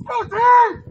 Go team!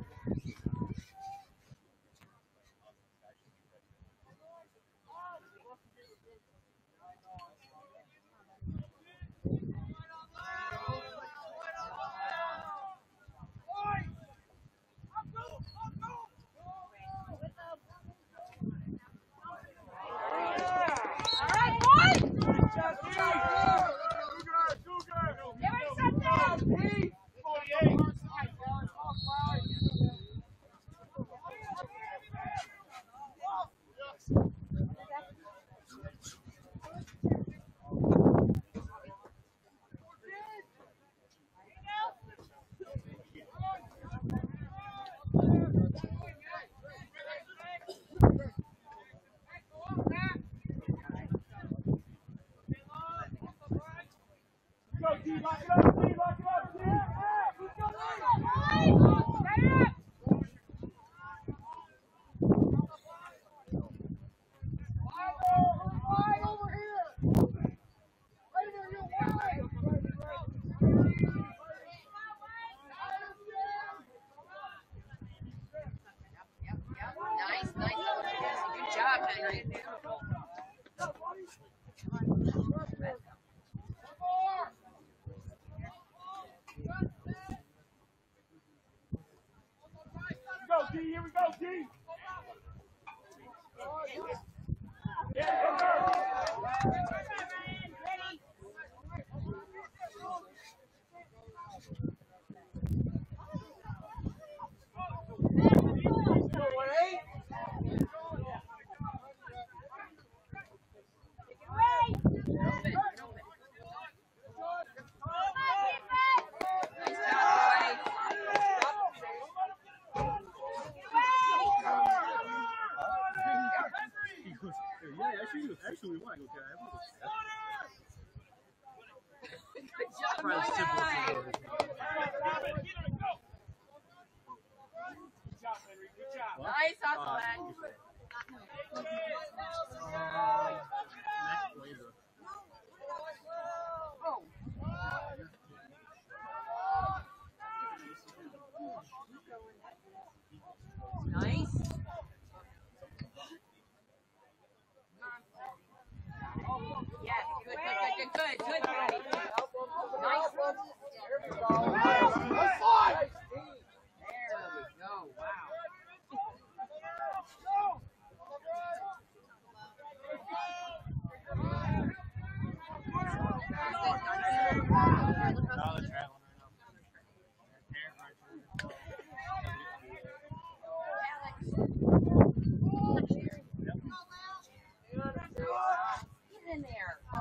Here we go, D. Actually, why? Okay. Nice hustle, man. Nice. Yes, good, Patty. Nice. There we go. Wow. Get in there. Oh.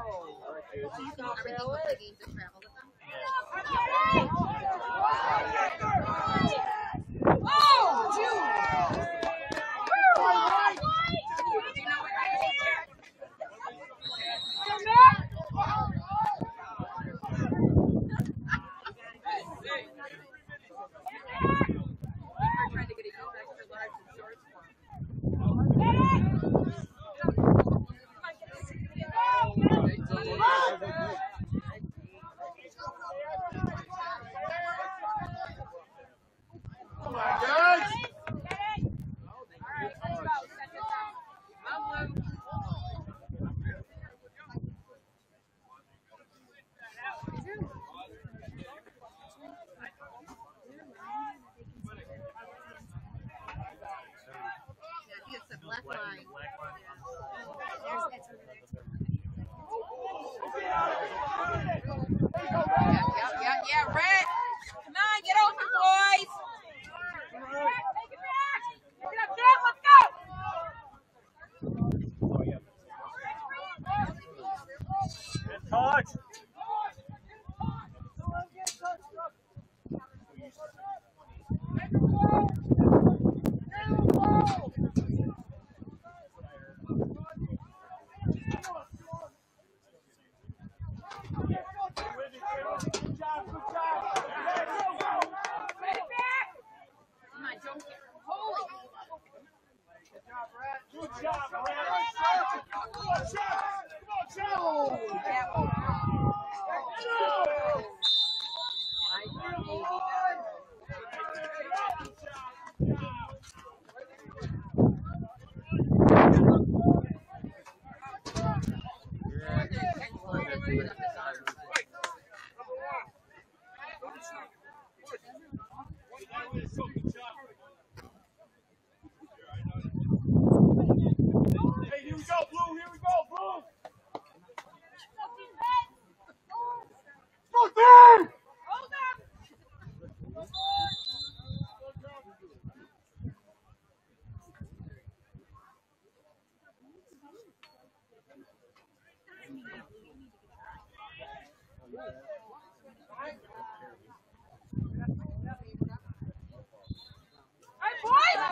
Yeah, Red. Come on, get open, boys. Take it back. Get up, Jeff. Let's go. Good touch. Good job, good job.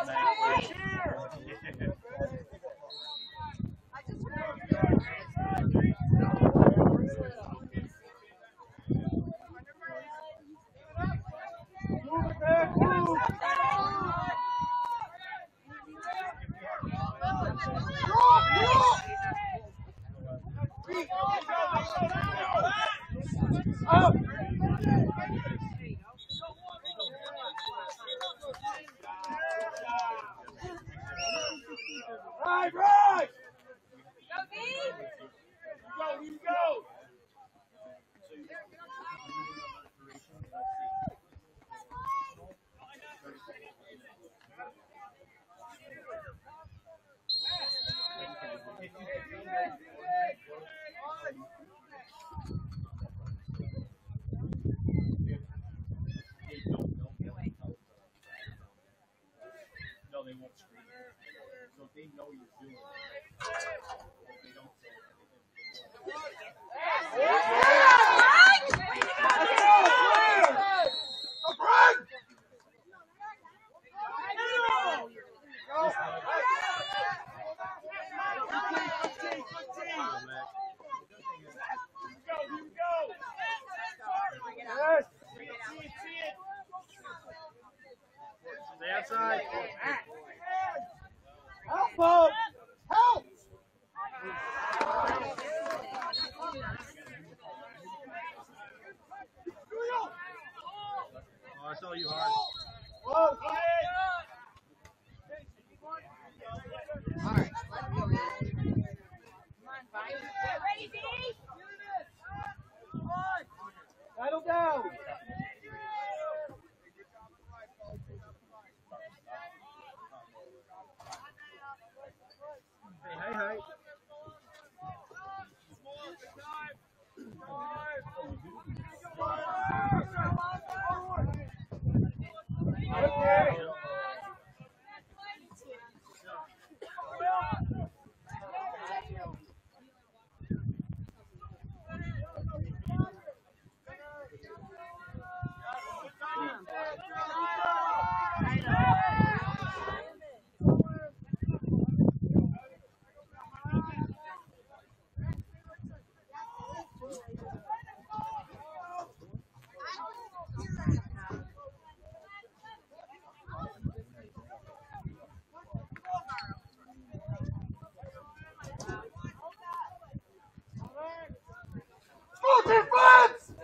Right! Go! No, they won't screen it. So they know you're doing it. They don't say stay outside. Help! Help! Oh, I saw you hard. Whoa! All right, let's go. Come on, Vine. Ready, D? Settle down! Hey. Full defense!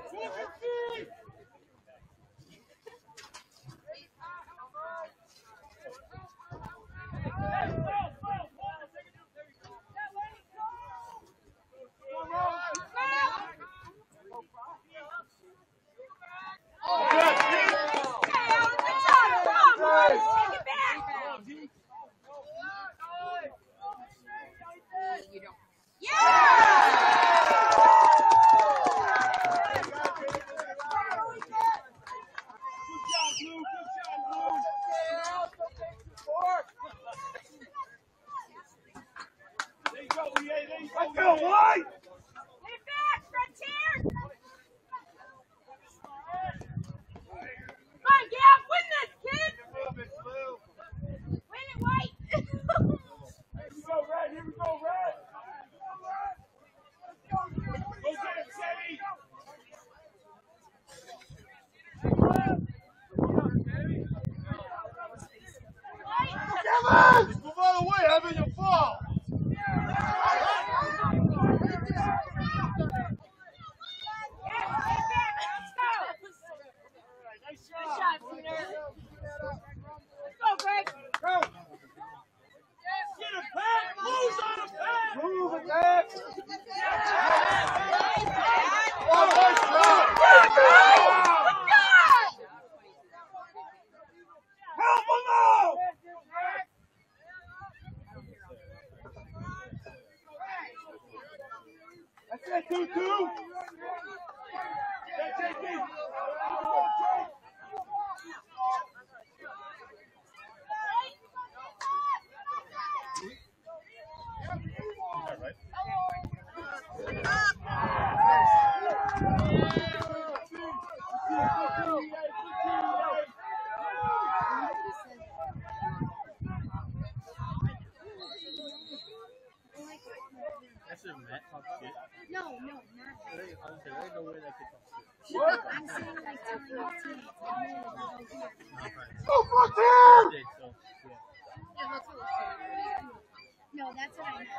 Let's go, White! Get back, Frontier! Come on, Gab, win this, kid! Win it, White! Here we go, Red! Here we go, Red! Go get it, Teddy! Kevin! Move out of the way, having your fall! Move it, Max! Oh, nice job! Help him out! That's it, 2-2. That's it, JT. where they could I'm saying like telling your team. Go for it! No, that's what I know.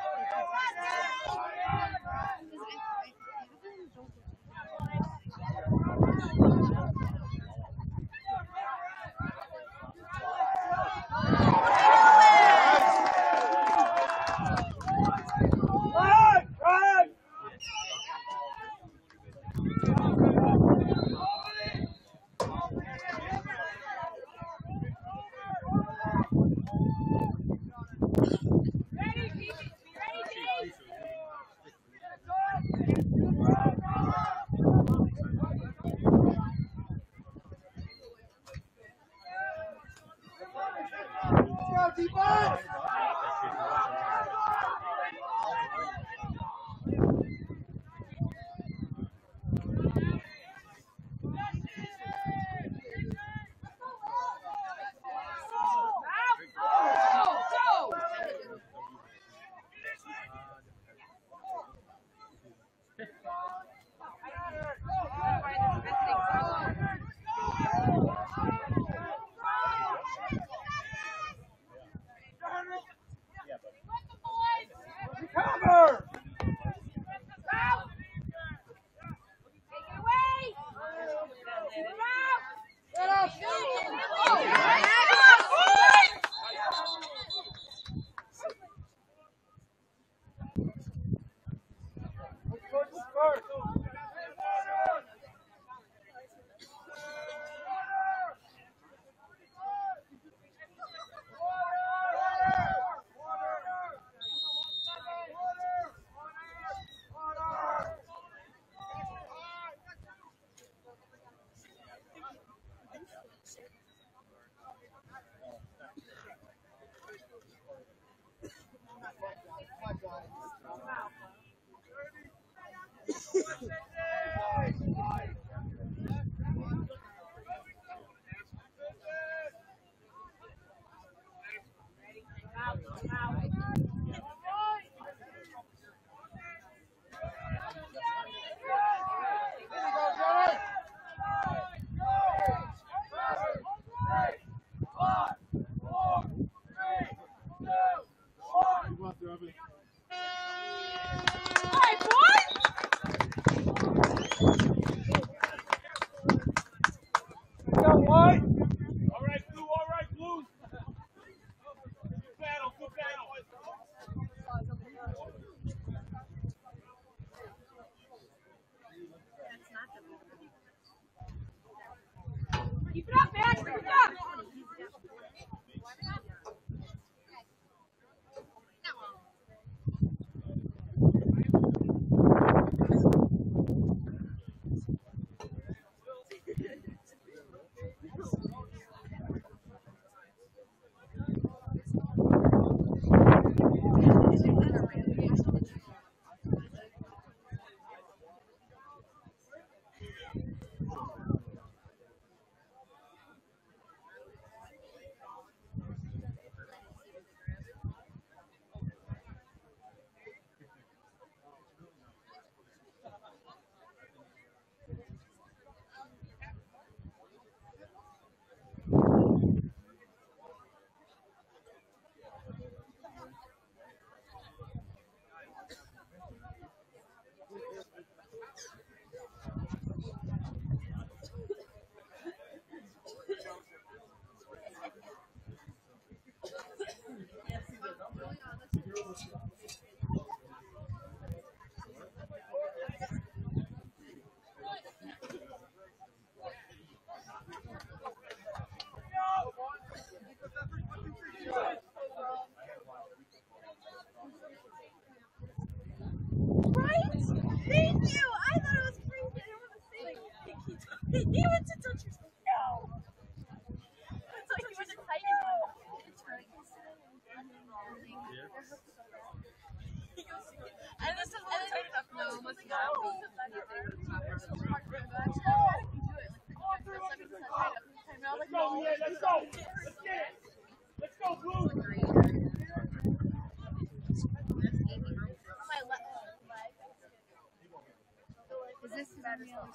Right, right! Go, defense! Cover! Keep it up, man. Keep it up. Right? Thank you. I thought it was crazy. I don't want to say like he went to touch your no. It's like he was excited. It's right. And this is all tight up. No, must not be. Let's go, yeah, let's go! Let's get it! Let's go, Blue! Is this better?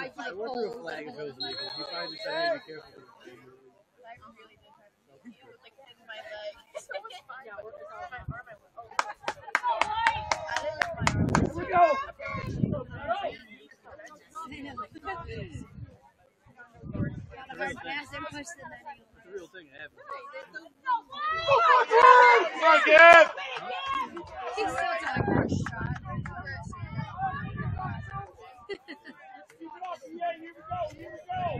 was like, I went through a flag if it was legal. He probably just said, hey, be careful. I really did have to. He was like in my leg. So it was fine. Yeah, my arm, I didn't hit my arm. Here we go. Hard pass and push the netting. It's a real thing. It happens. Come on, Gav. He's so talking for a shot. Yeah, here we go. Here we go.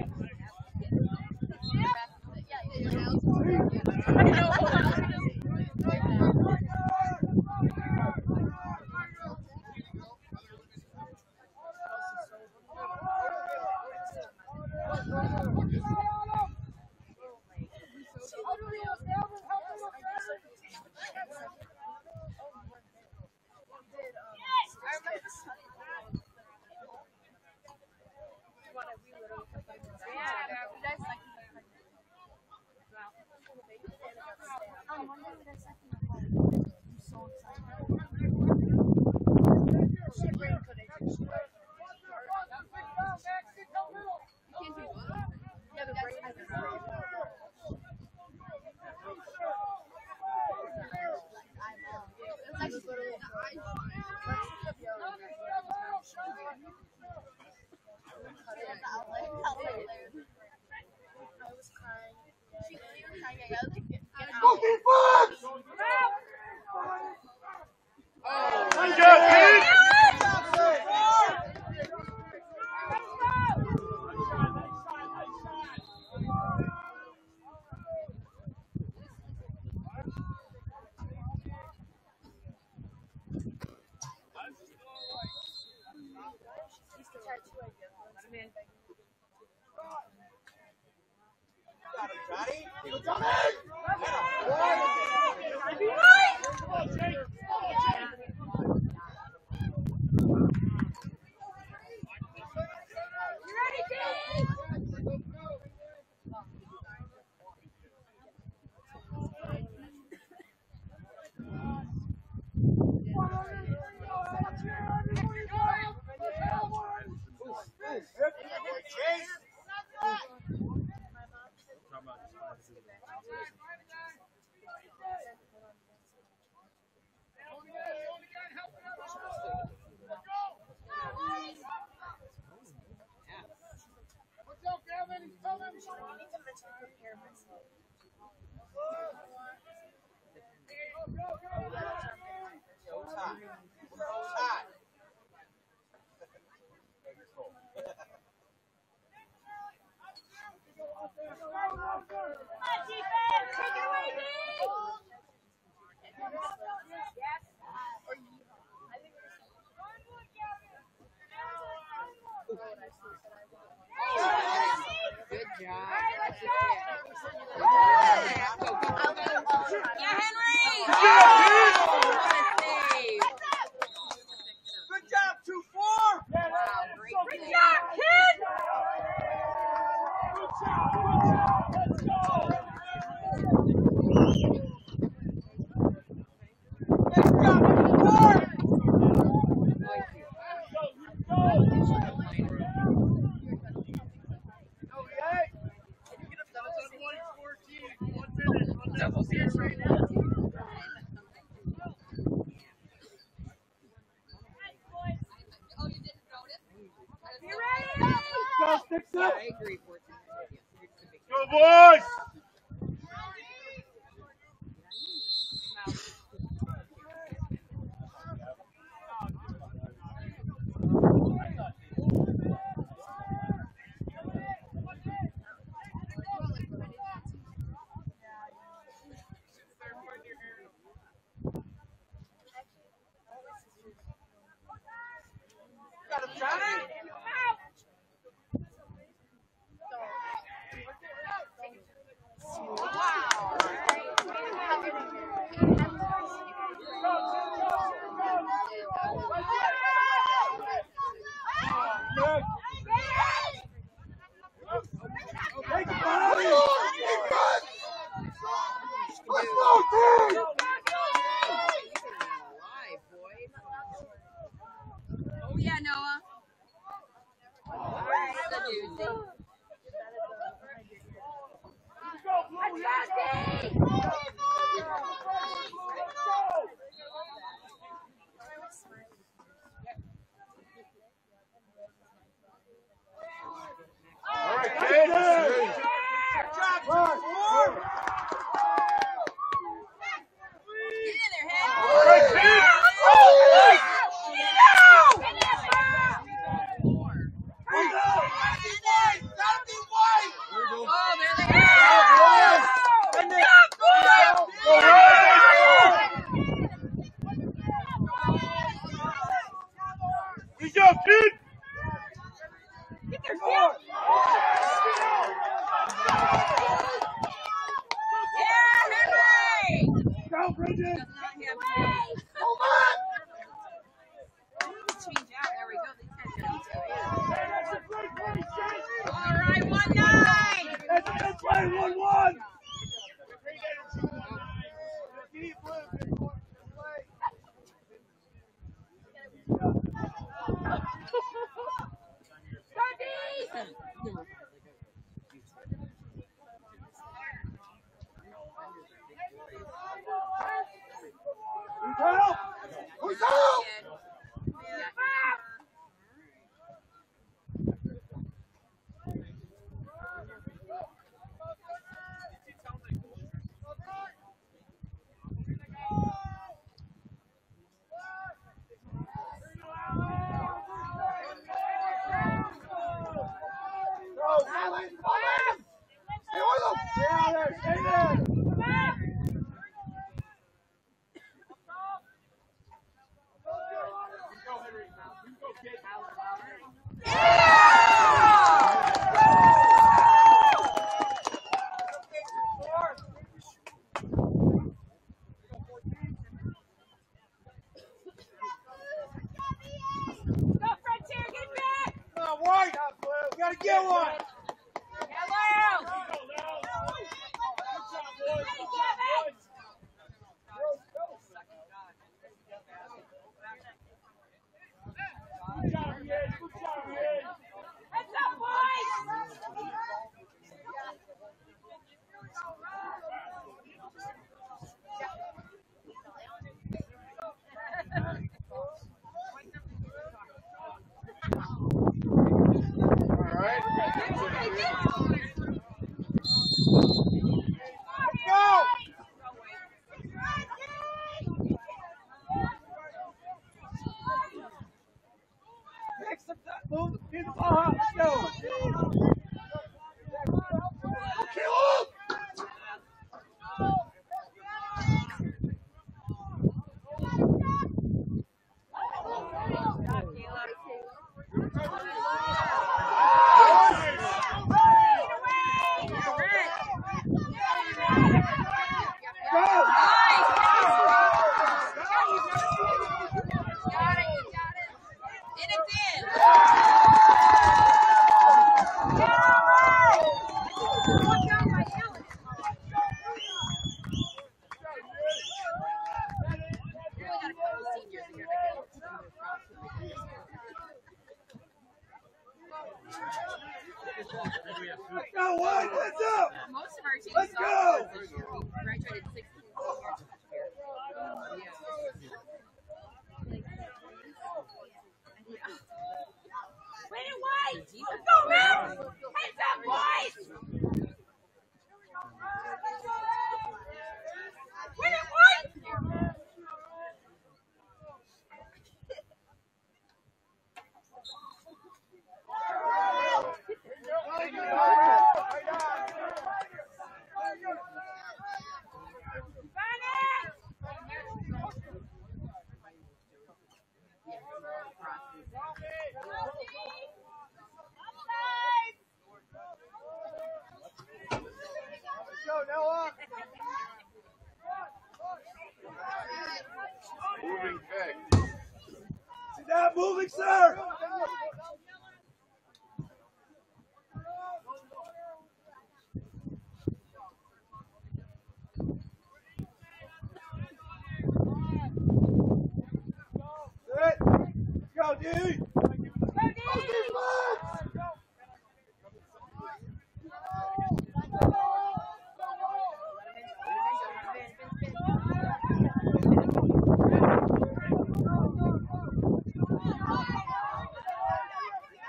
Go, boys!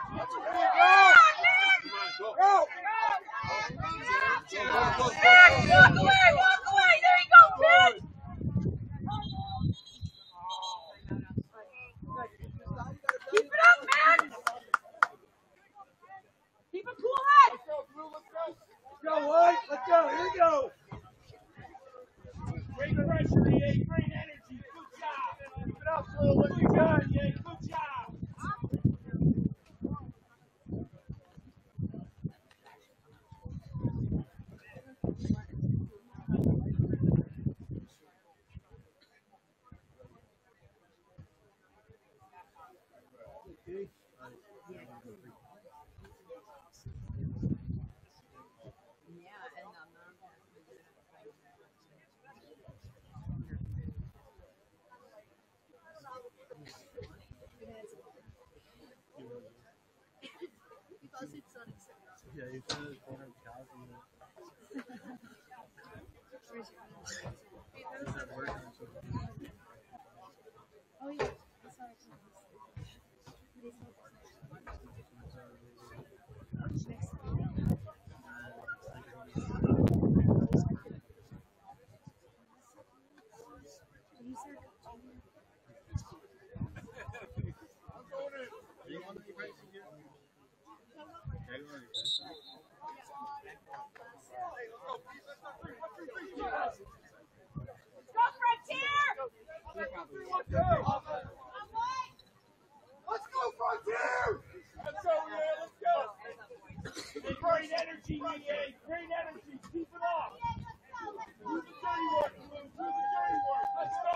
Walk away! There you go, Ben! Keep it up, man! Keep a cool head! Let's go, Wood. Let's go. Here we go. Great pressure, EA. Great energy. Good job. Keep it up, Blue. Look good, EA. Good job. Yeah, you said it was 400 cows. Oh yeah. Go, Frontier! Let's go, Frontier! Let's go, EA. Let's go. Great energy, EA. Great energy. Keep it up. Do the dirty work, Blue. Do the dirty work. Let's go.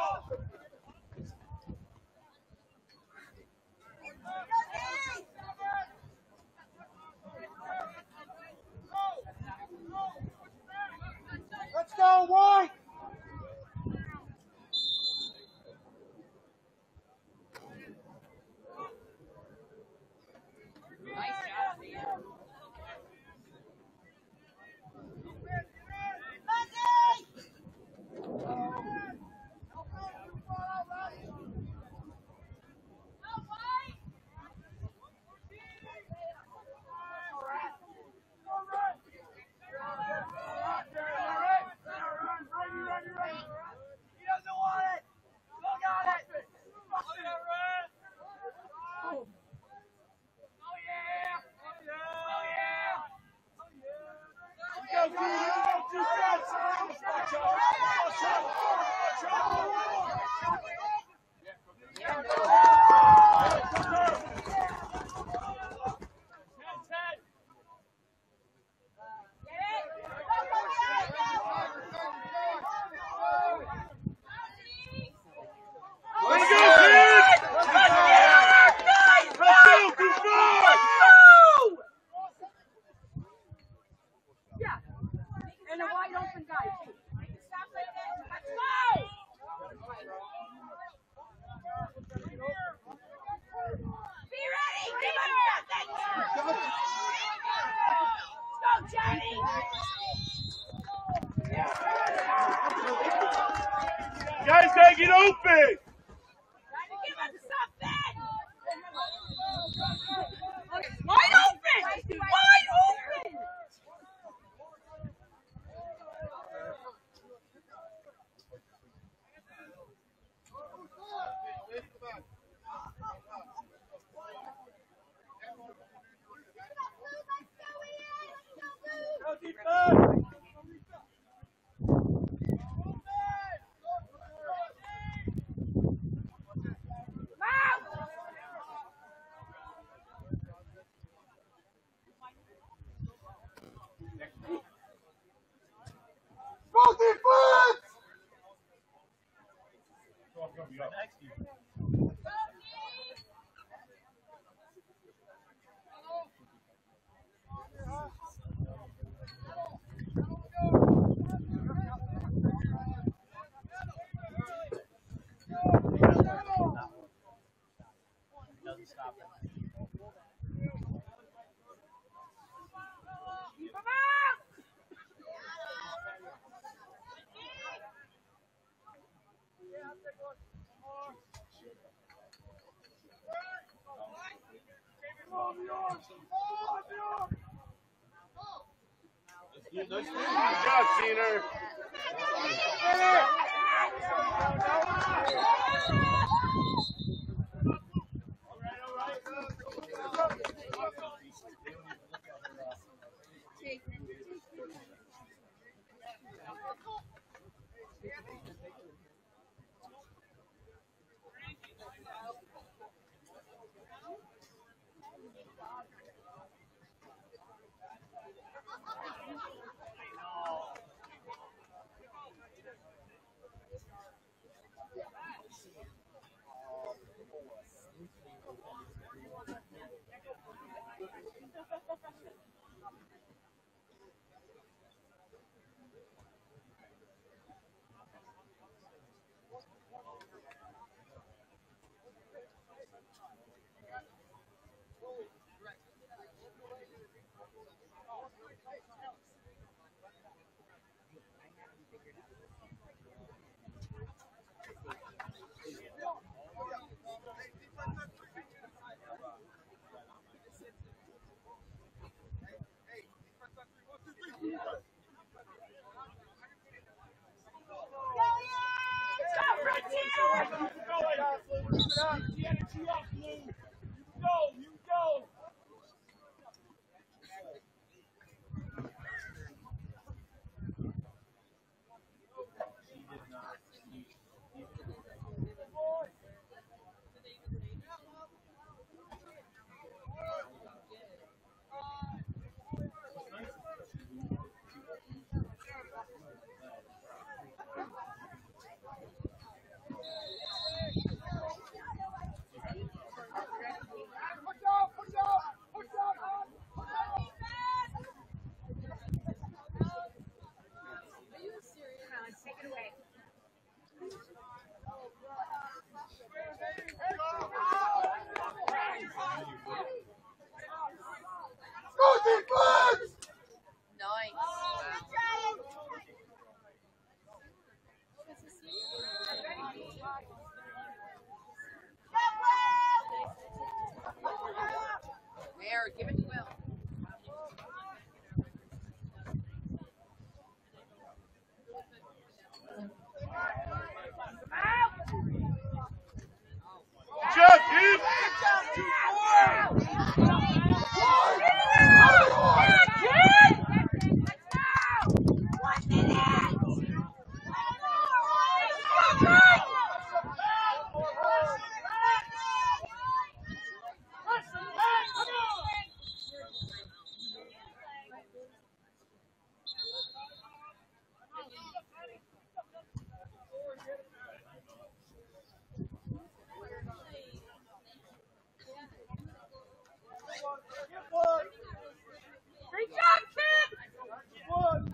Let's go, White! Nice job, man. Yeah. And a wide open guy, too. Stop like that. Let's go! Be ready! Give him nothing! Let's go, Johnny! Guys, gotta get open! Trying to give us something! Wide open! Wide open! Go defense! Go defense! Next to you. Doesn't stop it. Keep him out! Good job, Cedar. Give it to Will. Good job, Keith. Great job, kid!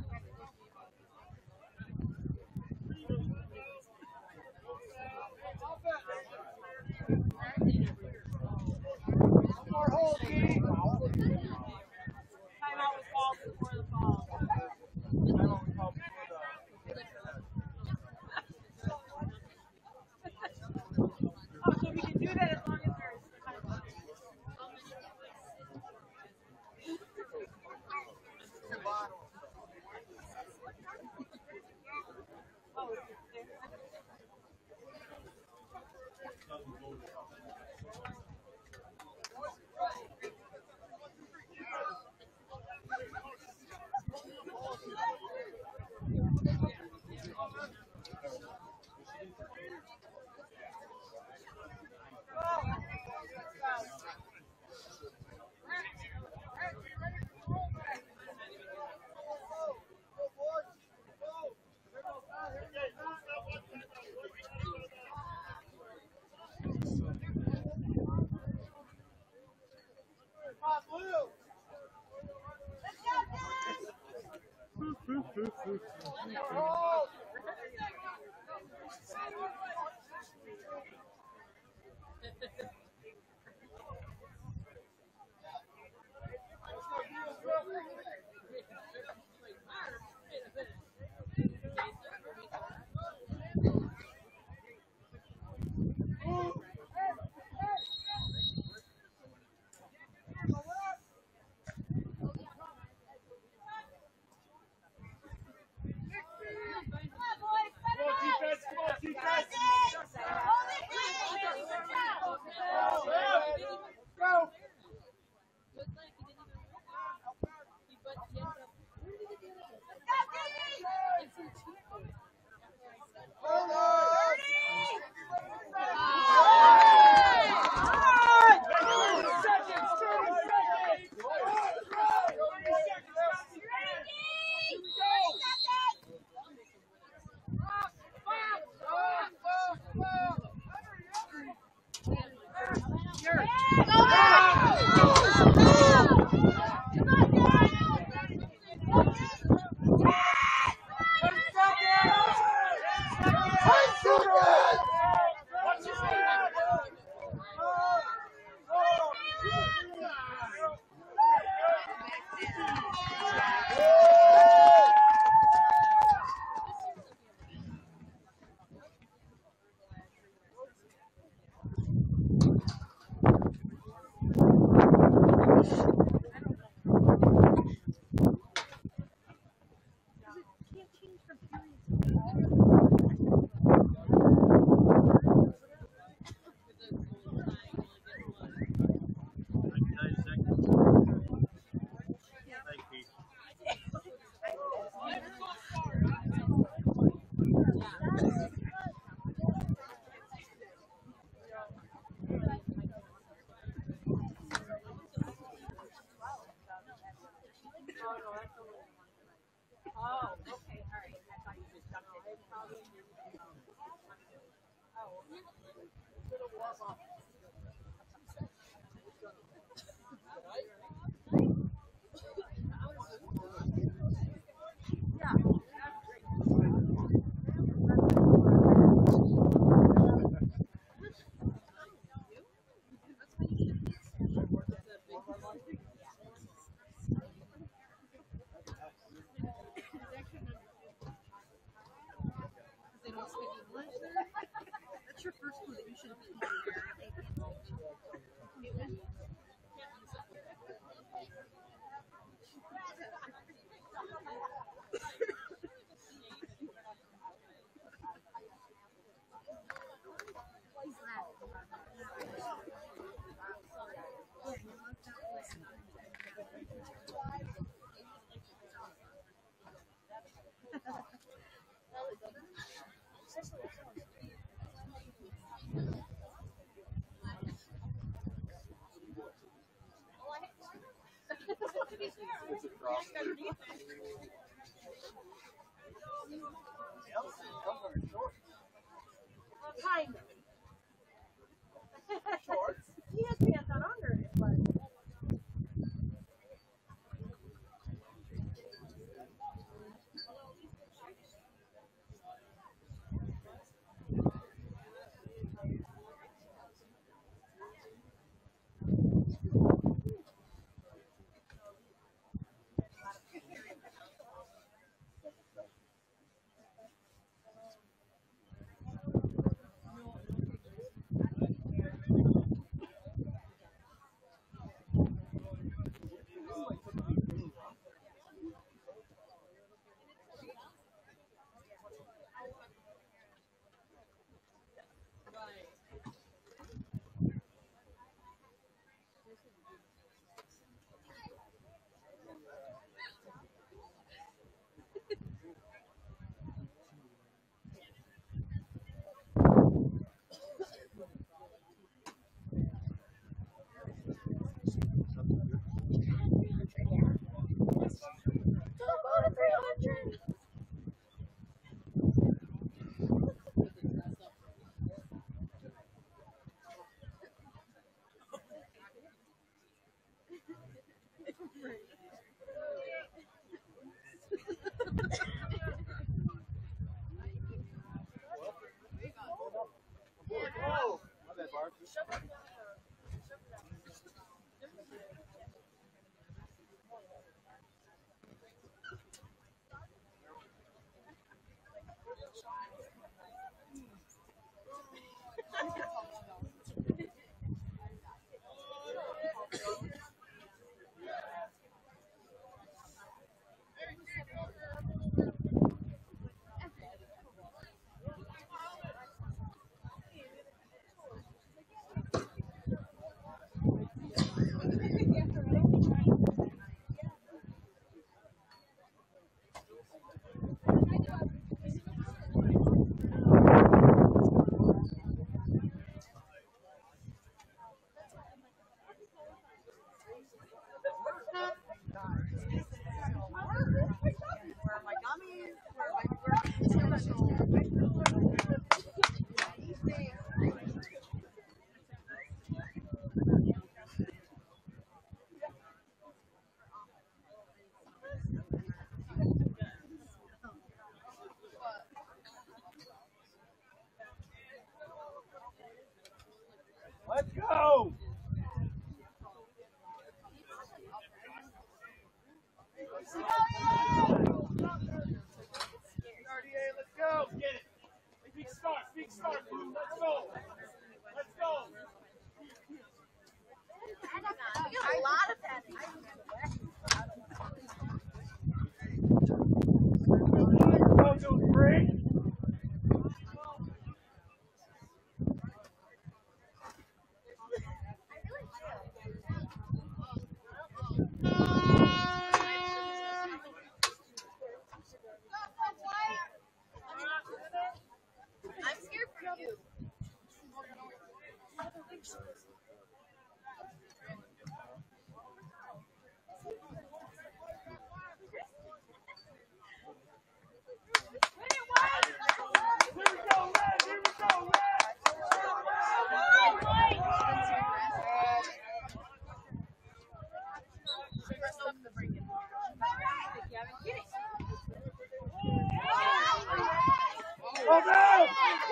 Timeout was called before the ball. Oh, so we can do that as long as there's timeout. That's your first clue that you should have been here. Kind of. Shorts. He has pants on under it, but. Let's go. Let's go. Get it. Big start. Big start. Let's go. Let's go. We got a lot of that. Go to three. I'm scared for you. Oh no!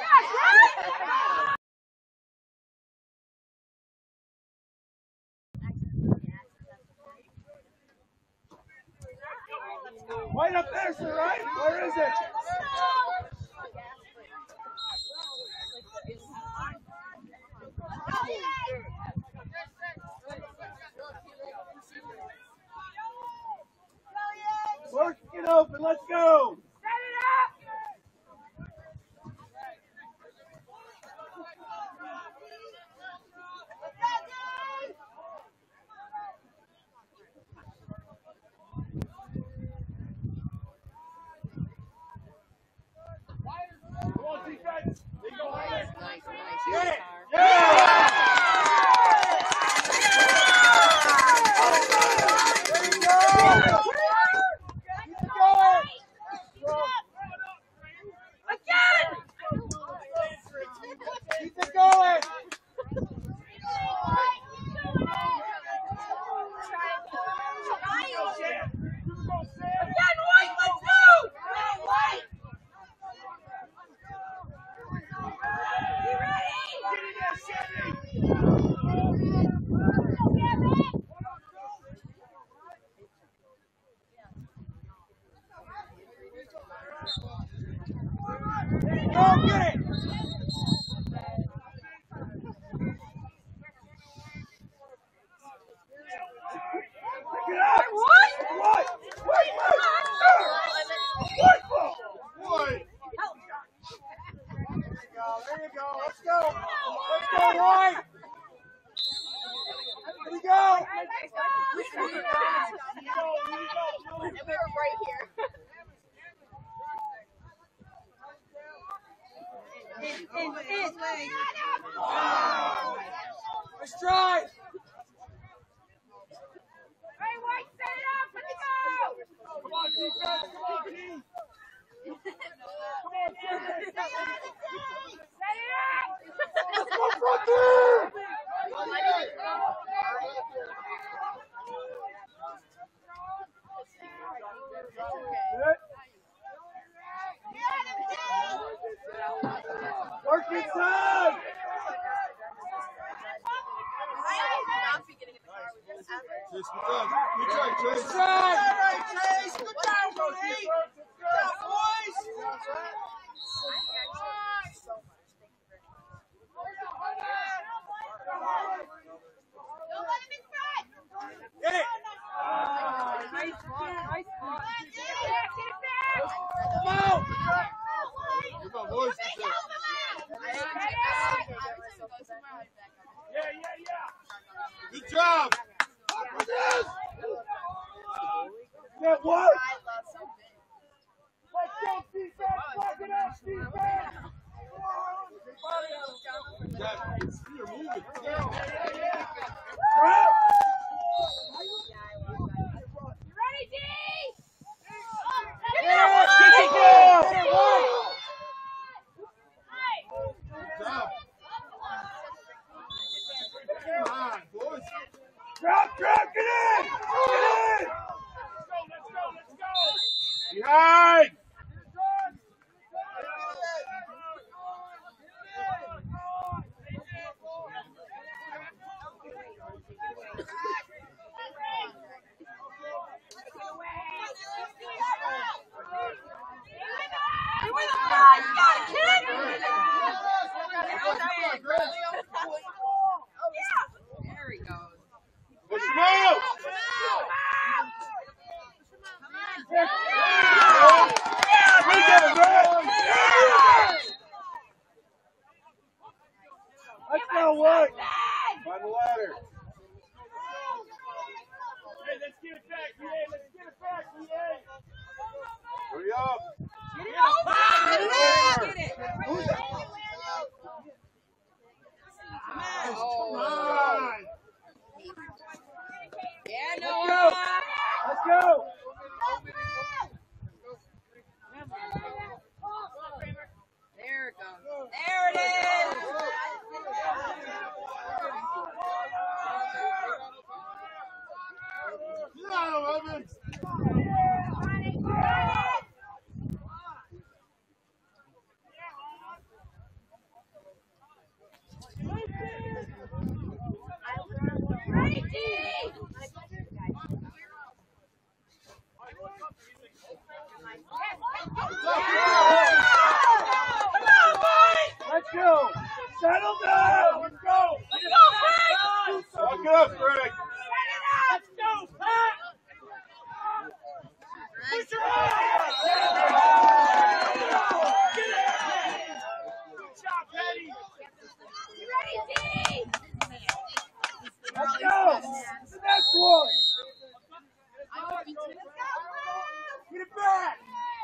Right up there, sir, right? Where is it? Work it open, let's go! Come on, defense! There you go, Hunter! Get it! Yeah! There you go! Keep it going! Keep it going! Go get it! Pick it up! What? There you go. Let's go. Let's go, Roy. There you go. And we were right here. Let's try. Come on, defense. Come on, team. Come on, defense. Let's go, brother. Good. Work inside. Chase, good job. Good try, Chase. Good try. Chase. Good job, buddy. Good job, boys. Get it. Nice one. Nice one. Come on. Come on, boys. Good job. Yeah. Good job. Get what? Let's go, defense. Lock it up, defense. Jack, you're moving. Go. Trap. Ready, D? Yeah, get the ball. Get one. Good job. Come on, boys. Drop, get in. Get in. Let's go. Behind. Let's go, Wood. Find the ladder. Hey, let's get it back, EA. Let's get it back, EA. Hurry up. Get it over. Get it. Get it. Who's that? Come Come on. Yeah, Let's Noah. go. Let's go. There it goes. There it is. Get out, Evans. Let's go. Settle down. Let's go. Lock it up, Greg. Let's go, Pat. Push her out. Good job, Patty. Let's go. The next one. Get it back.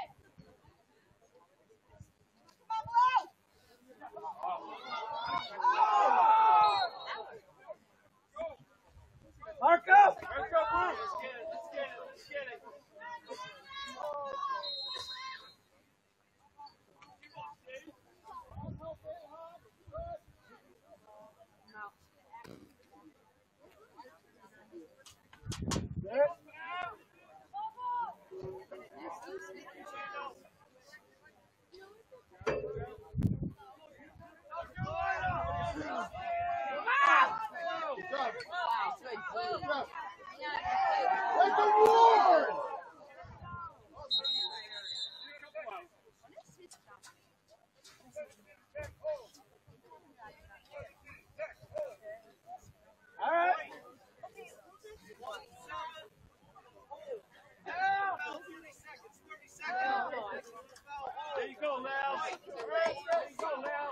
Mark up. Let's go, Bruce. Let's get it. Let's get it. Let's get it. Let's award! All right. There you go, Lal. There you go, Lal.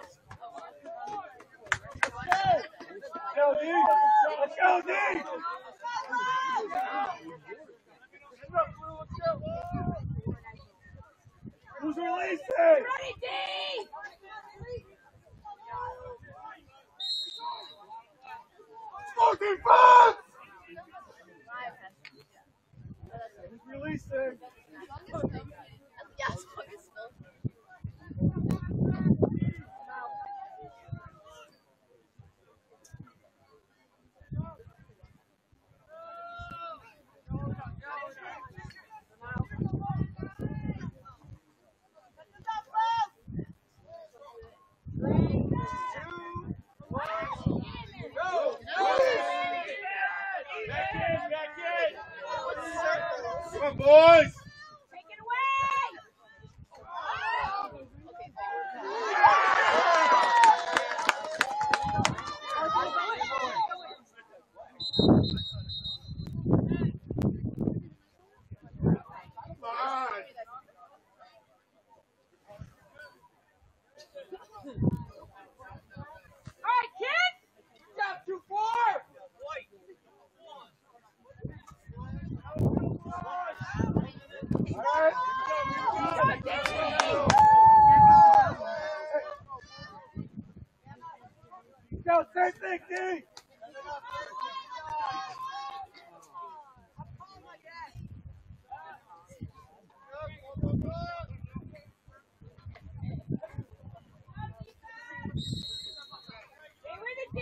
Let's go, D. Let's go, D. Who's releasing? Ready, D. Go defense! Who's releasing? Come on, boys! Take it away. Come on! All right, kids. Stop too far! Go, same thing, D! Stay with it, D.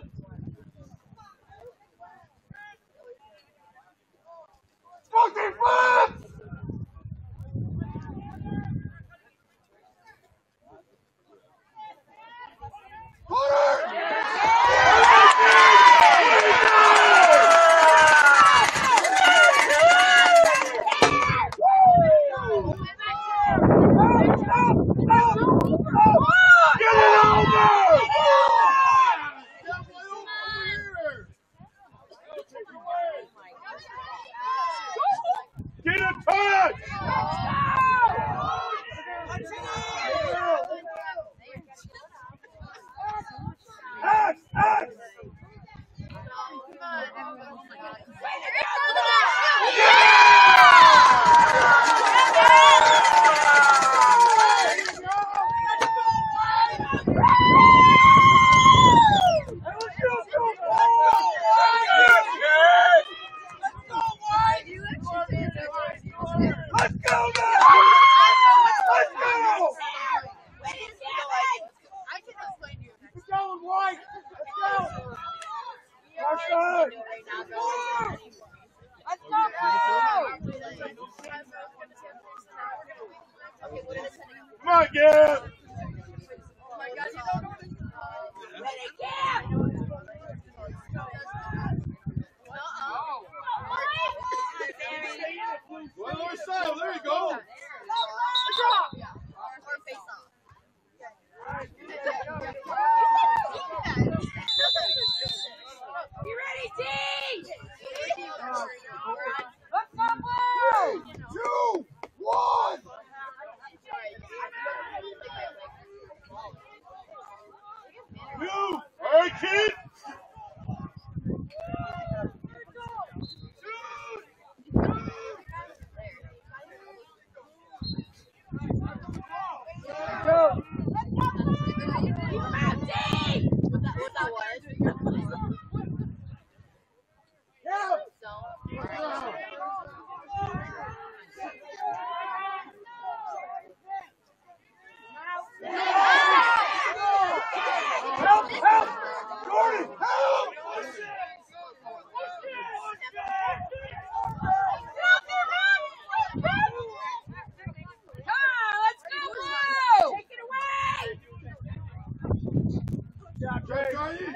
Go defense! Corner! Let's go! I can explain to you. Keep going, White! Let's go! Varsity! Let's go, Come on, Gab! One more side, there you go! You ready, D? Let's go, Blue! 2, 1! Blue! All right, kid! Go! Help! Help! Jordan, help! Come on, let's go, Blue! Take it away! Yeah, Jay.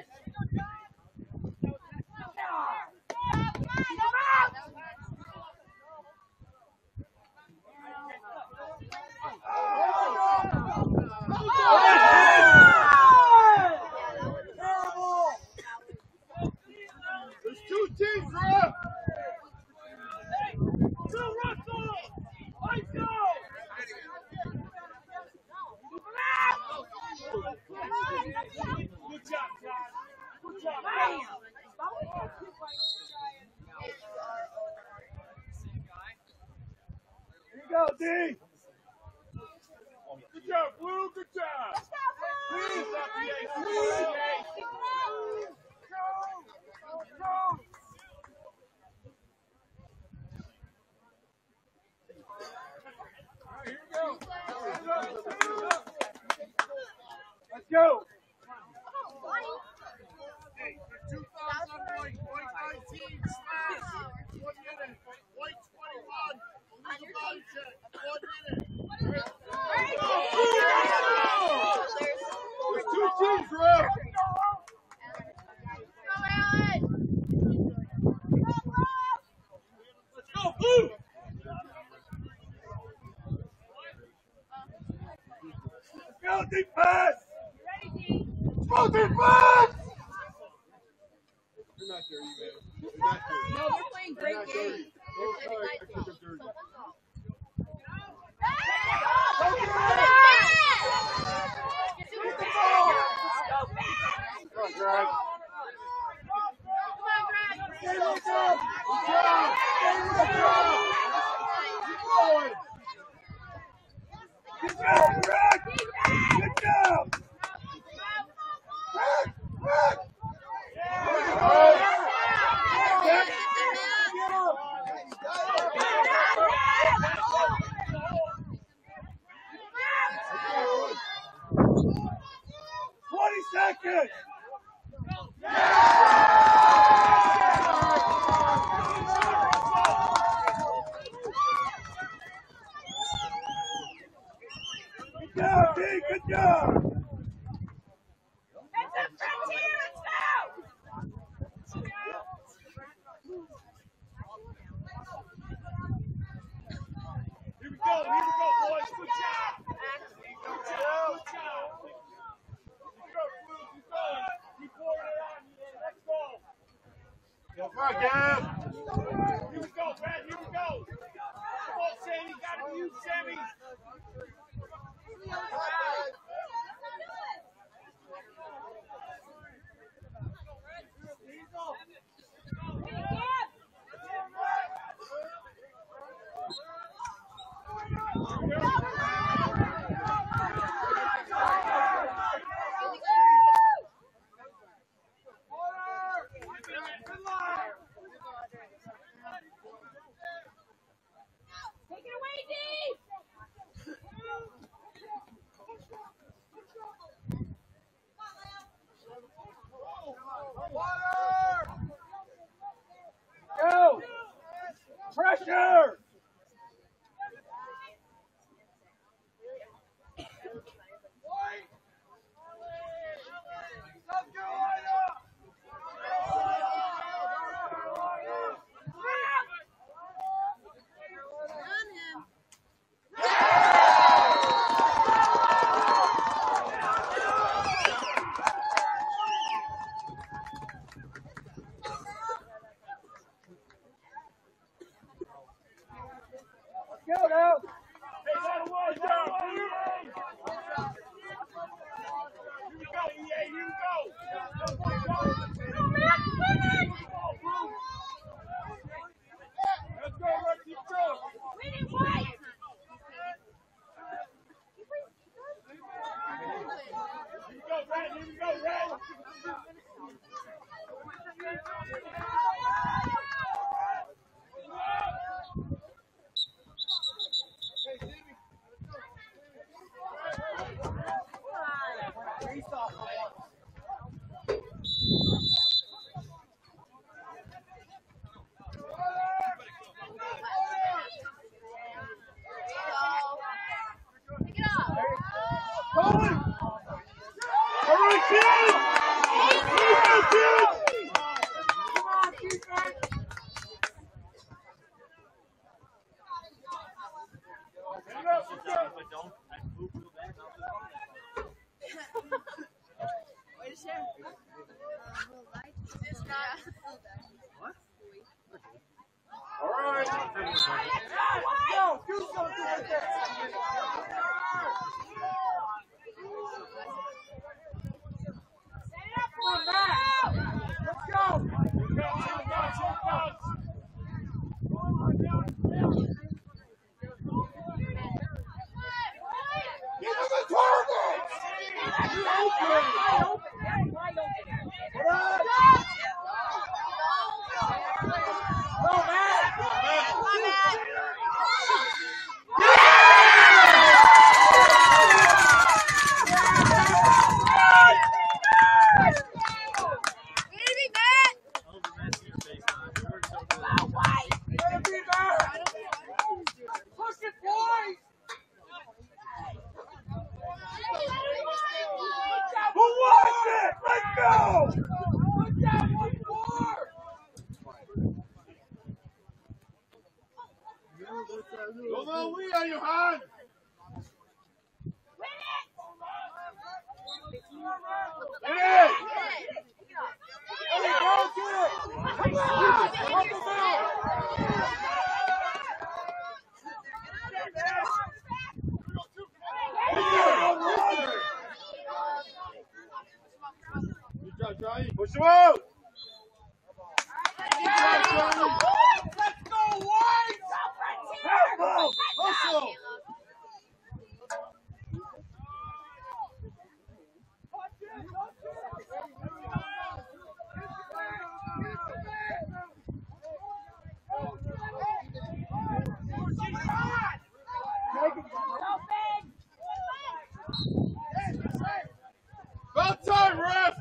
There's 2 teams, Rob! Go, Russell! Let's go! Good job, John. Good job, man. Here you go, D. Good job, Blue. Good job. Please, Here we go. Let's go. Hey, the 2019 Smash. 1 minute. White 21. Illegal body check. 1 minute. There's 2 teams, Rob. Let's go, Blue. Let's go, defense. Let's go, defense. You're not dirty, man. You're not dirty. No, we're playing great You're not games. dirty. Don't try to think you're dirty. Come on, Greg. Stay with them. Good job. Stay with them. Keep going. Good job, Greg. Good job. Greg, Greg. Get him. 20 seconds. Good job, D. Good job. That's a frontier, let's go! Here we go, boys. Good job. Good job. Keep going. Keep pouring it on. Let's go. Come on, Gab. Here we go, Brad. Here we go. Come on, Sammy. Got to use Sammy. Take it away, D! Pressure! Go now! Hey, that was down! Here you go! Let's go, Rusty, go! Here you go, Red! Here you go, Red! Push him out! Let's go, White! Hustle! About time, ref!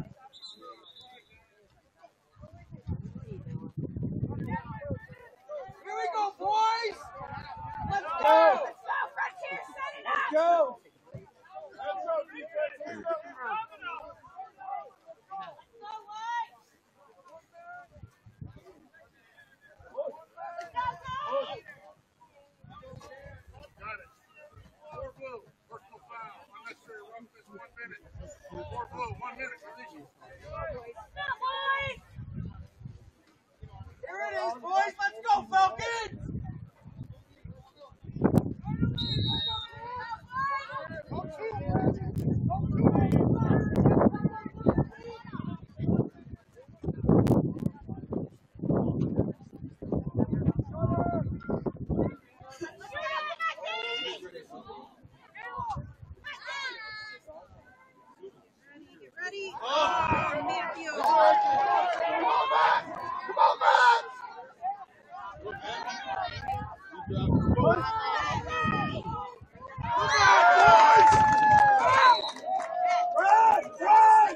Here we go, boys! Let's go! Let's go! Let's go, defense! Let's go! Got it. 4 blue. Personal foul. Unnecessary roughness. 1 minute. 4 blue. 1 minute. Position. Here it is, boys! Let's go, Falcons! Ready? Oh! Matthew. Come on, Matt! Come on, Matt! Boys! Run! Run!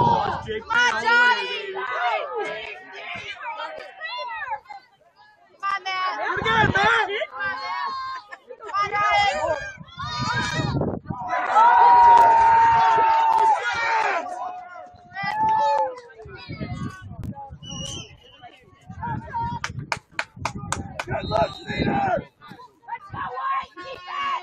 Jake Come on, all the way, Johnny! baby. Come on, Matt! Do it again, Matt! Come on, Johnny! Good luck, Cedar! Let's go, White! Keep it!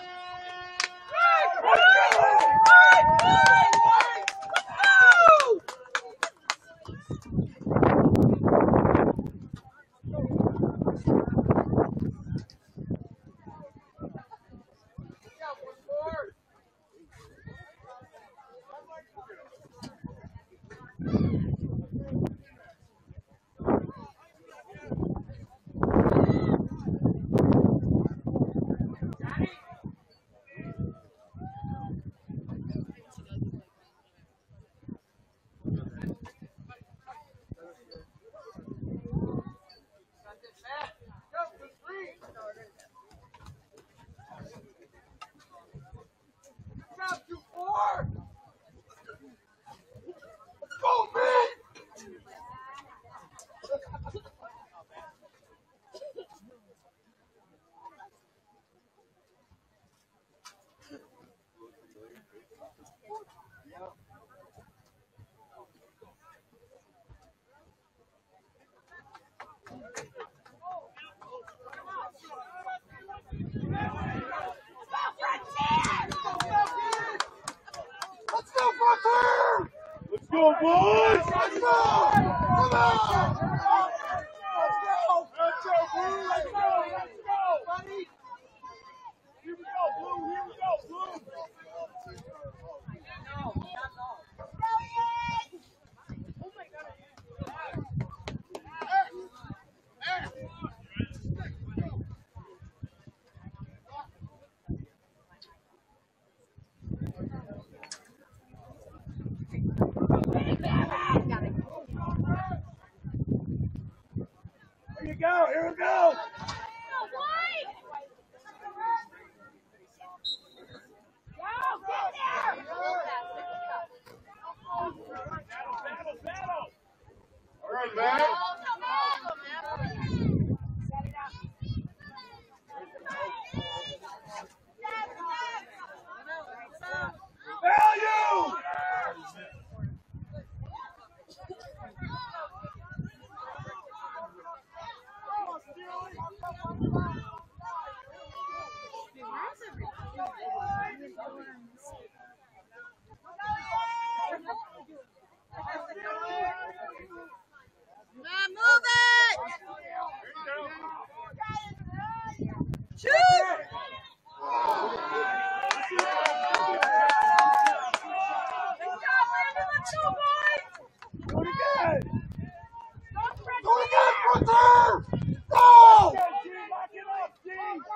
Let's go, boys! Let's go! Come on! Let's go! Let's go, Blue! Let's go! Let's go! Buddy! Here we go, Blue! Here we go, Blue! Here you go! Here we go! Battle! All right, man. Value! Move it! Shoot! Do it again! Do it again, Frontier! Go! Lock it up, G!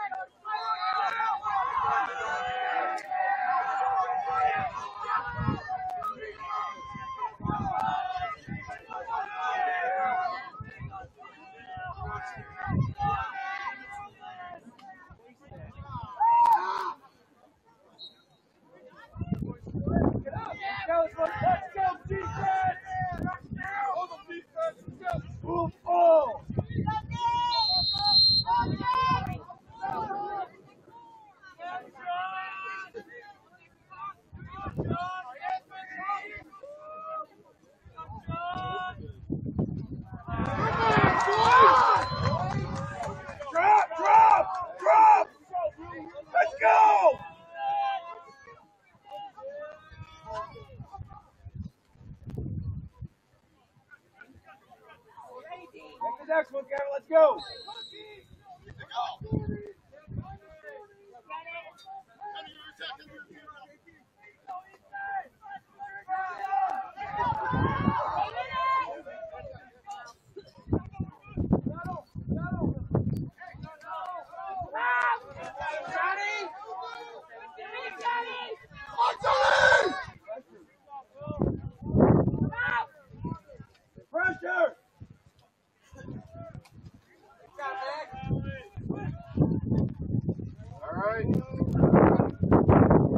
Let's go, defense! Hold the defense! Let's go! Move all! Drop! Let's go! Take the next one, Kevin. Let's go. Pressure! All right.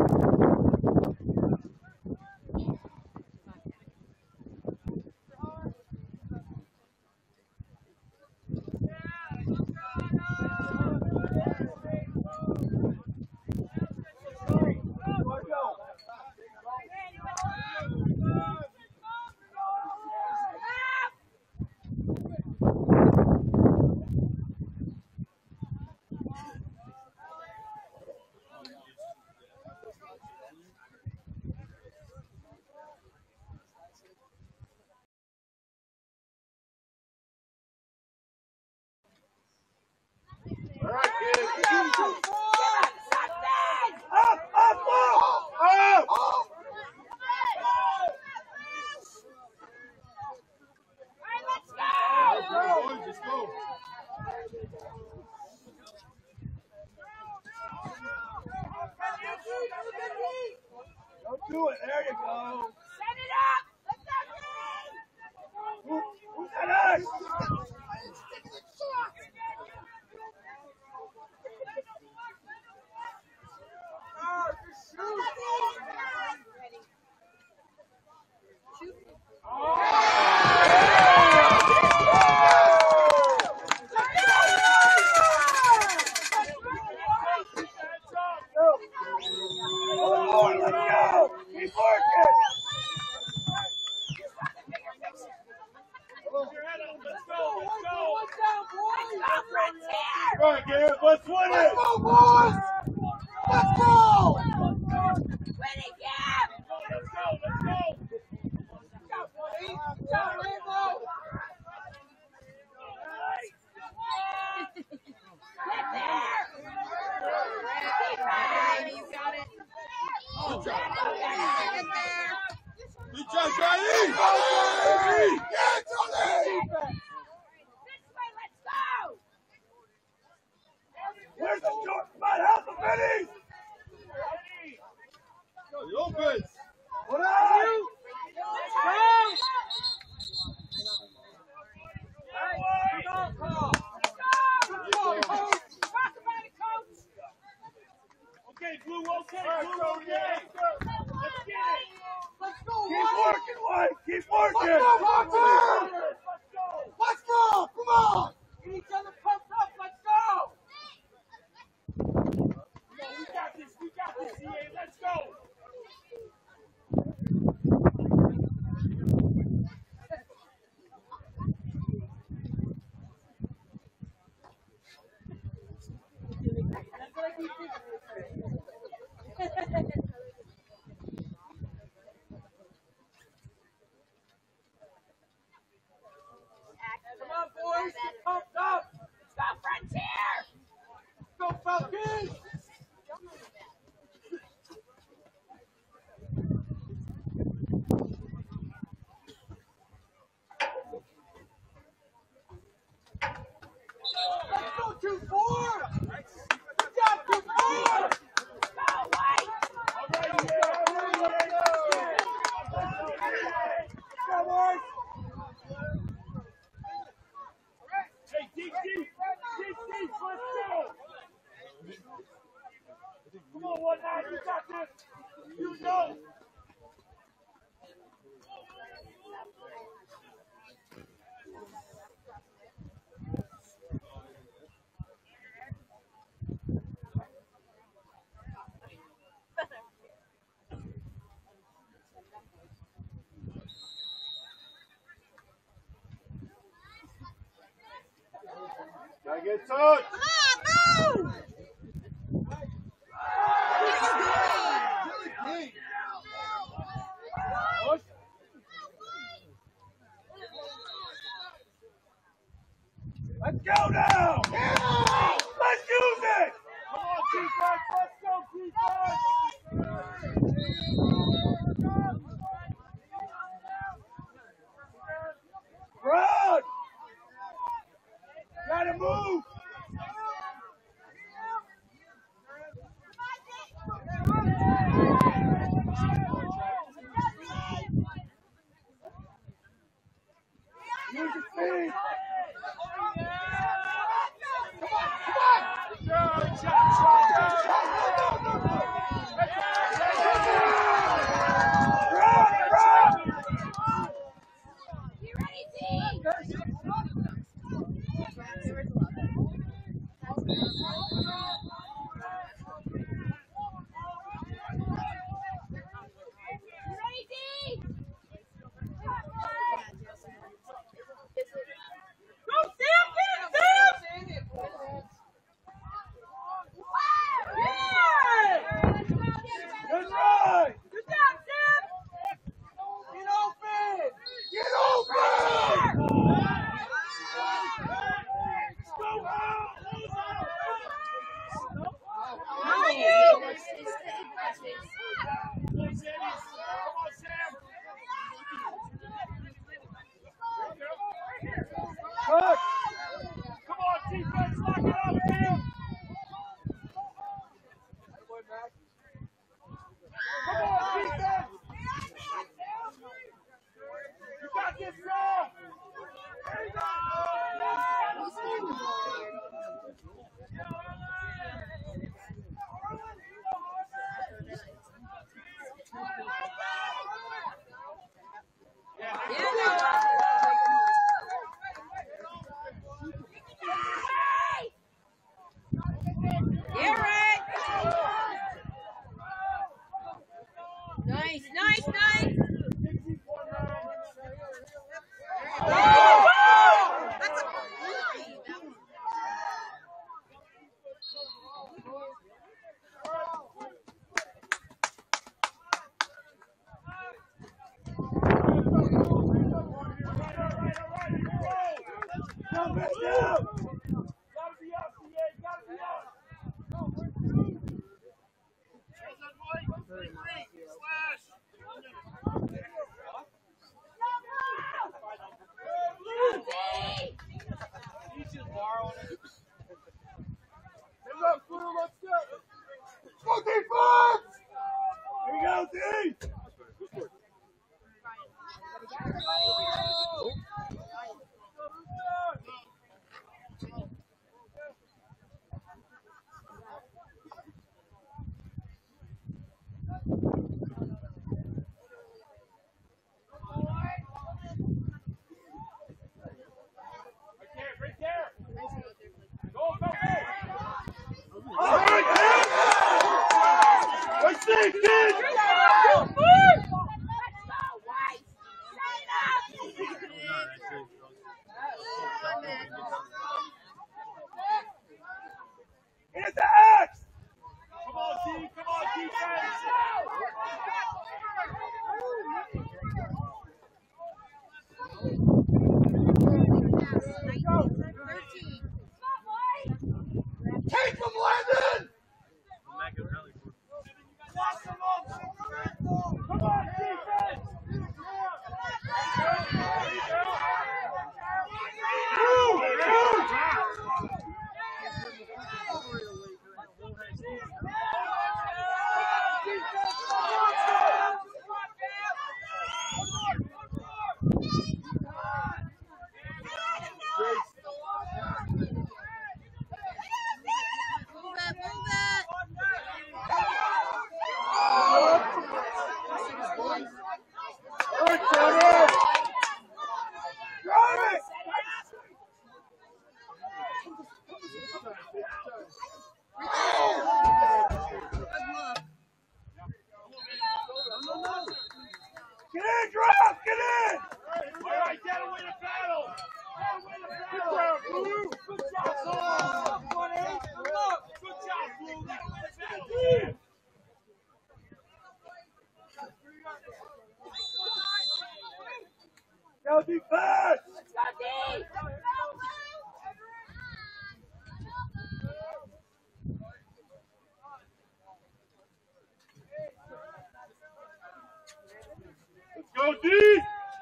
do it. There you go. Set it up. Let's go, Who's that us? Let's win it! Let's go, boys! Let's go! Win it, Gab! Let's go! Get there! Keep it! You got it. Good job. Get there! Good job, Johnny! Yeah, Johnny! This way, let's go! Where's the short spot? How's the finish? The offense! What up? Okay, Blue, okay. Let's get it. Let's go, Keep working, White. Keep working. Let's go, Let's go! Come on! Get each other pumped up. Let's go. No, we got this, EA. Let's go. Come on, boys. Get pumped up. Let's go, Frontier. Go, Falcons. Let's go, 2-4! Hey, deep, let's go. Come on, 1-9, you got this. You know. Gotta get touched. Let's go now! Let's use it! Come on, defense! Let's go, defense! Run! Gotta move! Use your speed! You ready, team? You ready, team? Go, Sam! Get it, Sam! Wow! Hit the X! Come on, team. Come on, defense. Take them, Landon! Come on, defense! Move! Get in, drop! Get in! All right, gotta win a battle! Gotta win a battle! Good job, Blue! Good job, Blue! Gotta win a battle! Go defense! Let's go D!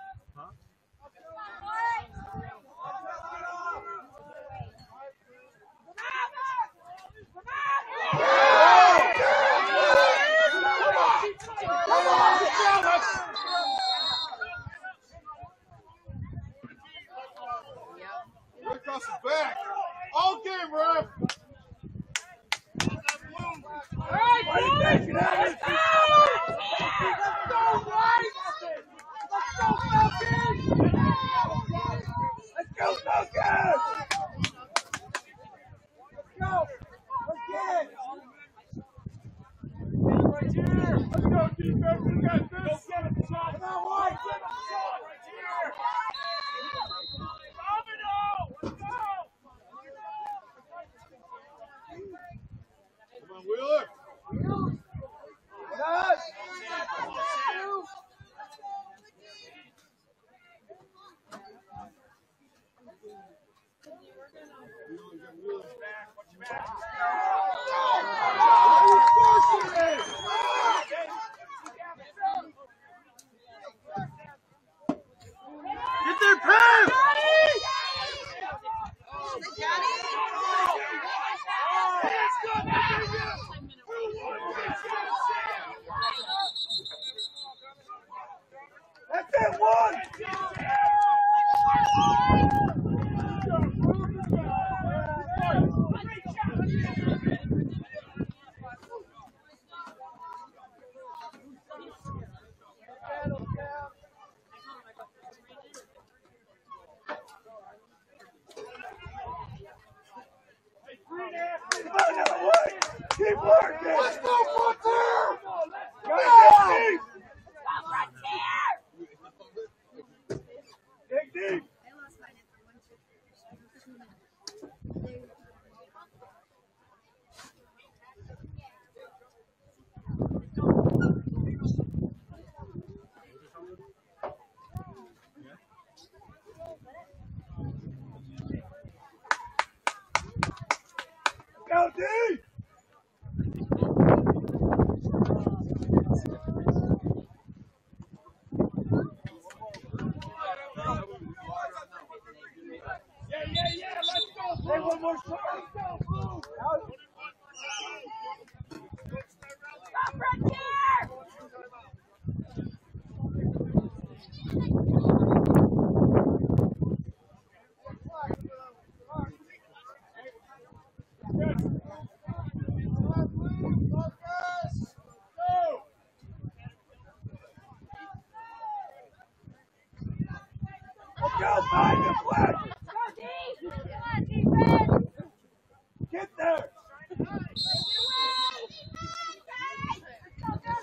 Across the back. All game, ref. Let's go, Falcons! Let's go! Let's get it! Right here! Let's go, defense! We got this! Go get him, Sean! Come on, White! Get him, Sean! Right here! Domino! Let's go! Come on, Wheeler. Yes! Get their pass! That's it, one! Keep working! Let's go, Frontier! Go! Dig deep! Go deep! Yeah, let's go, Blue! Hey, one more shot, let's go, Blue! Stop right there! Let's go, find the flag! Get there!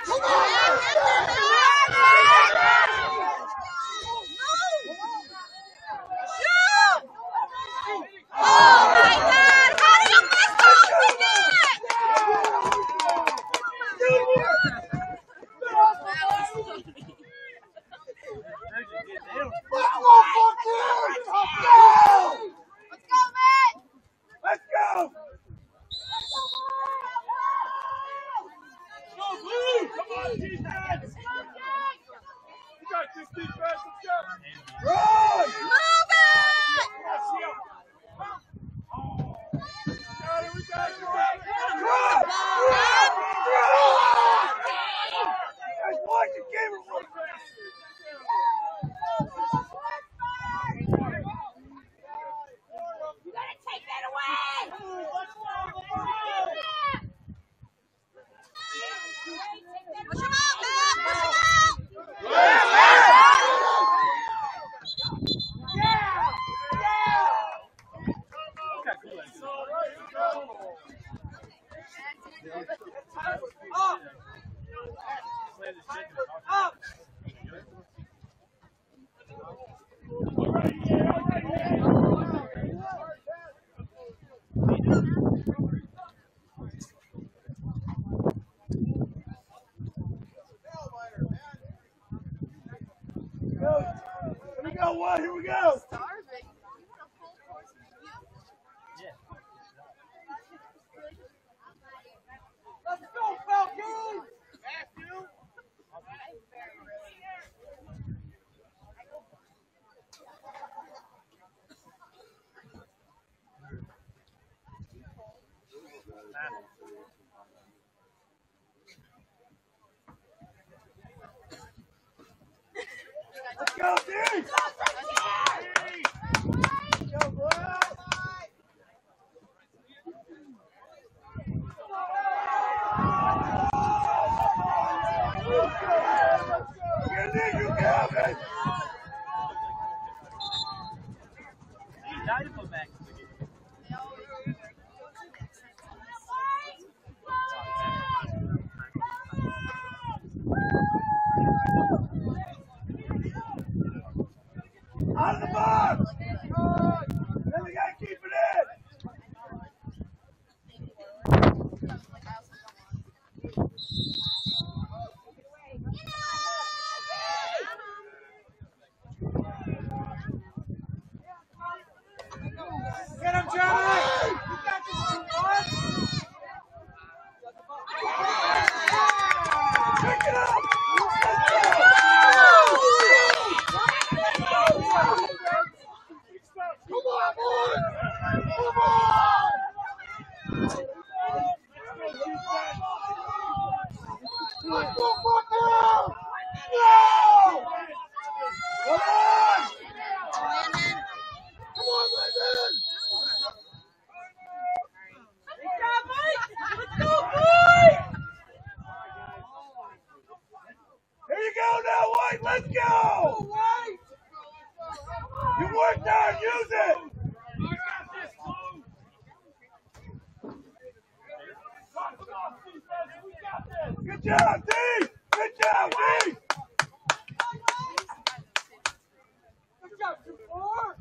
Here we go. Let's go, Falcons! Let's go, dude! Go, boy! Get in, you Calvin! He died to go back. Out of the box! Then we gotta keep it in! Get him, Johnny! You got this, boy! Pick it up! Come on, boys! Come on! Let's go, Buckner! No! Come on! Come on, Landon! Let's go, boys! Here you go now, White! Let's go! White! You worked hard, use it! Good job, D! Good job, D! Good job, 2-4!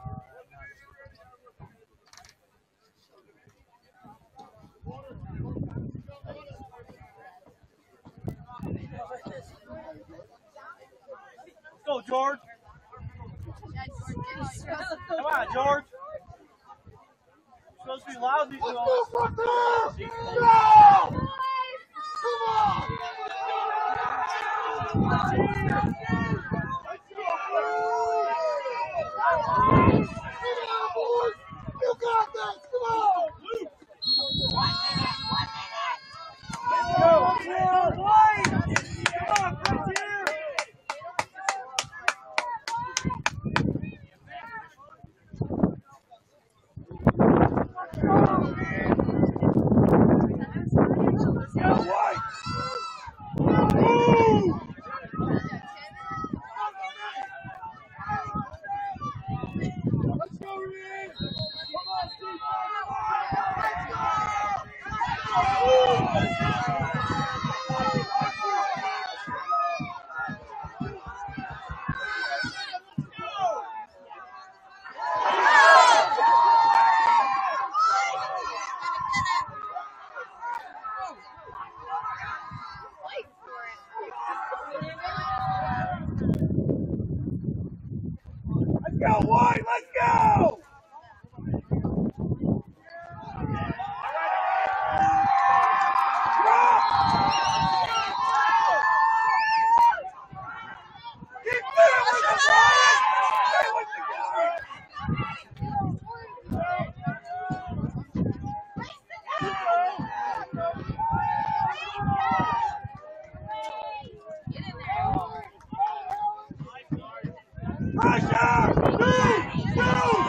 Let's go, George. Come on, George. You're supposed to be loud these Let's days. go, Buckner! No! Come on! Come on, boys! You got this! Come on! Let's go! Come on, Frontier! Let's go, White! Move! Let's White, let's go! Keep moving, Brian! Stay with the guy! Pressure! Move!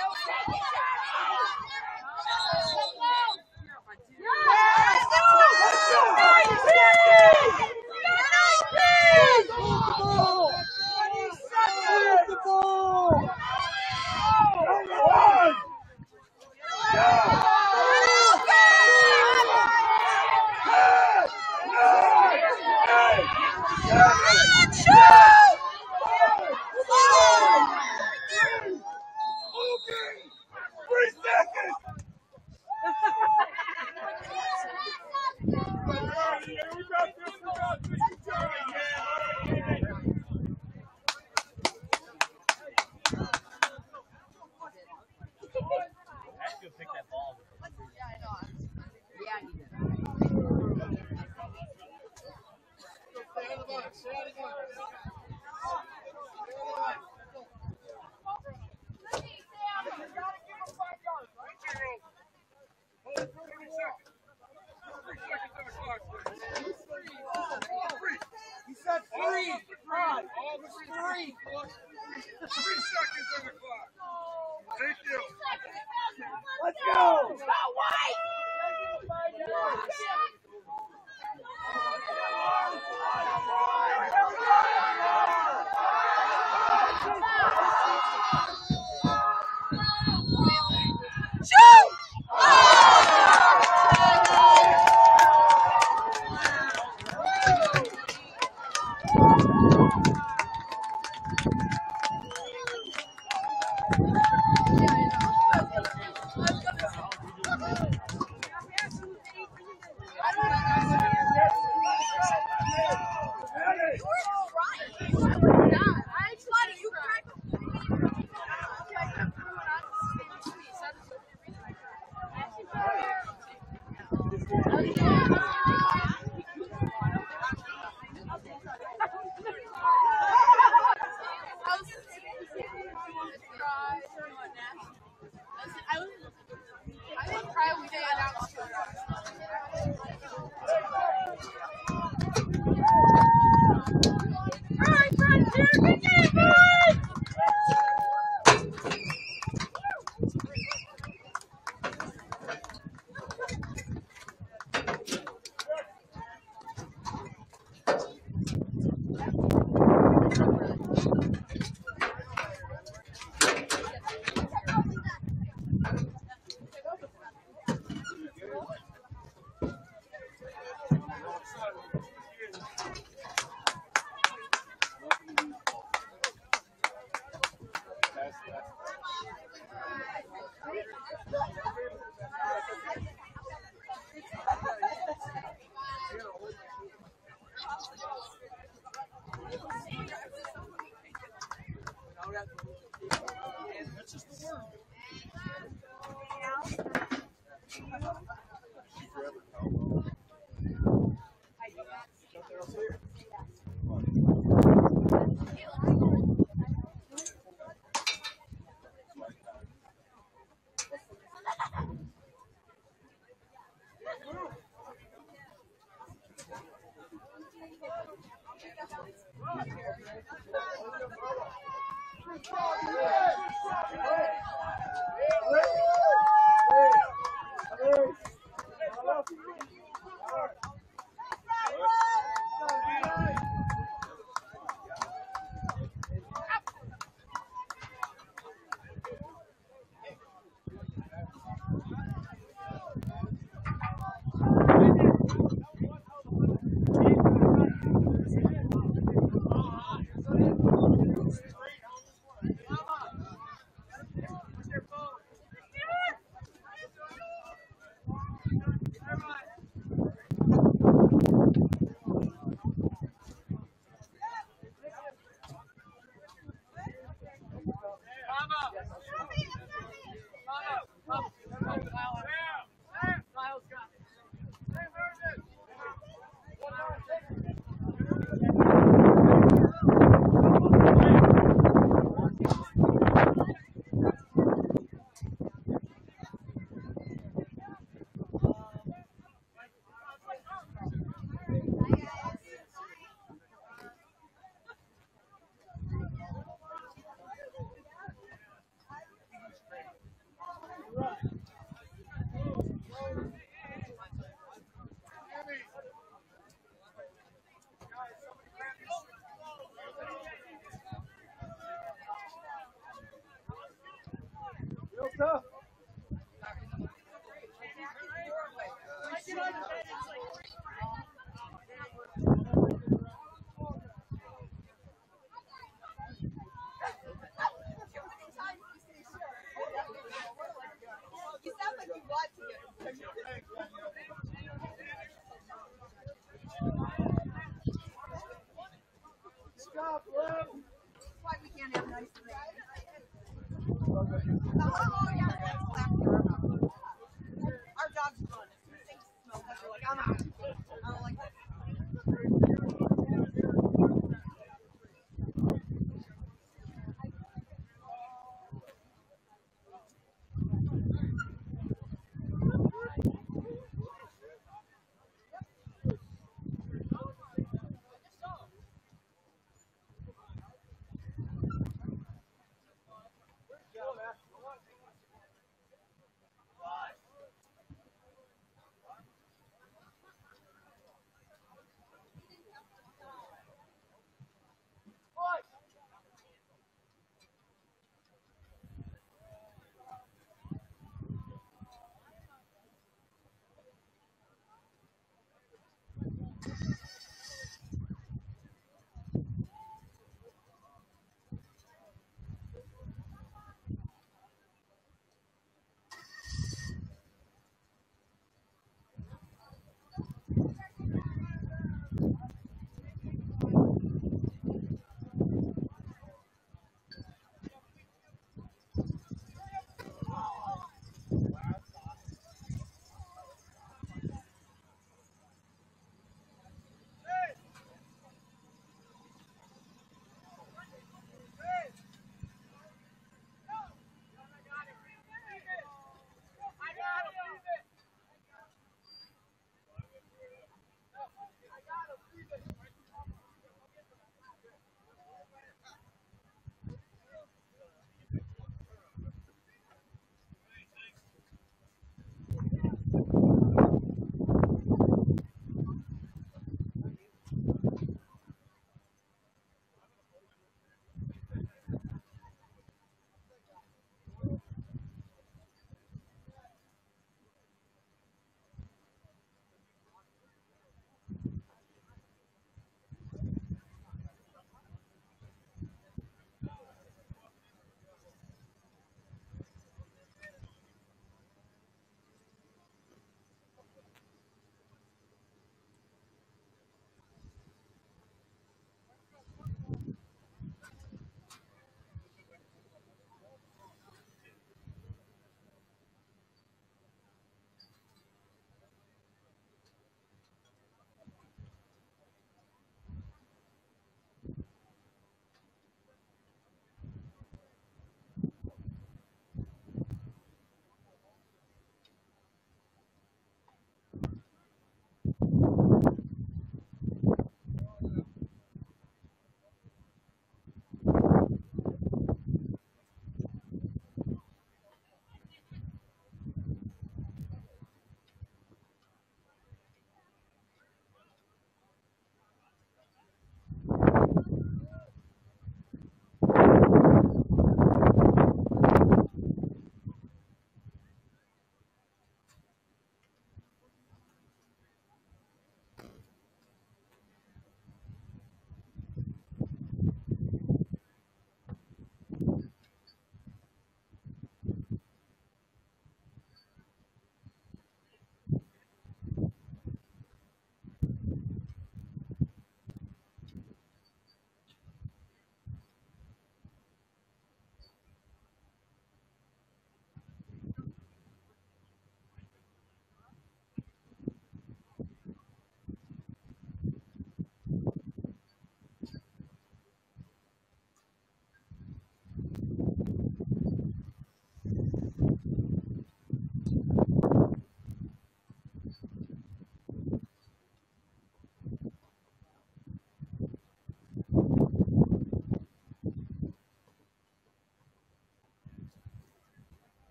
Let's go! job, Lou. That's why we can't have nice things. Oh, yeah, that's clapping our mouth. Our dogs run. As soon as they smell that, they're like, I'm out. I don't like that.